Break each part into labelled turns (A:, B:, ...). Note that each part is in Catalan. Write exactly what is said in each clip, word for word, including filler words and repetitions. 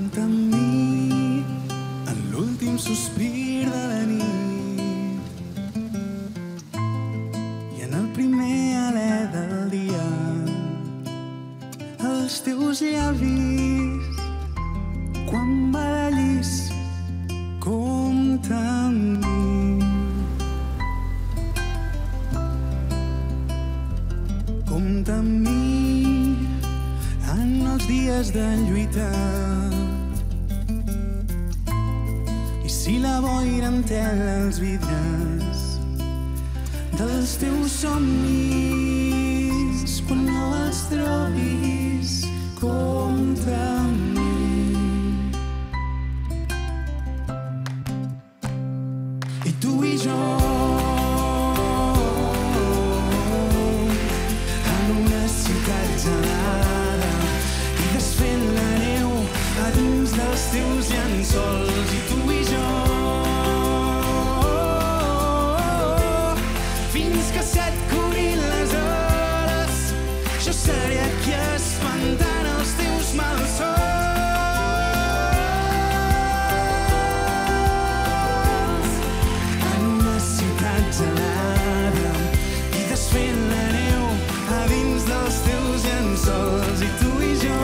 A: Compta amb mi en l'últim sospir de la nit i en el primer alè del dia. Els teus llavis quan ballis, compta amb mi. Compta amb mi en els dies de lluita i si la boira entela els vidres dels teus somnis quan no els trobis, compta amb mi. I tu i jo en una ciutat gelada i desfent la neu a dins dels teus llençols. I tu i jo fins que se't curin les hores, jo seré aquí espantant els teus malsons. En una ciutat gelada i desfent la neu a dins dels teus llençols. I tu i jo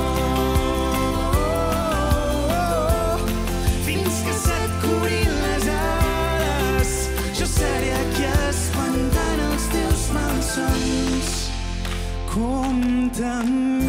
A: fins que se't curin les hores, jo seré aquí espantant els teus malsons. Compta amb mi.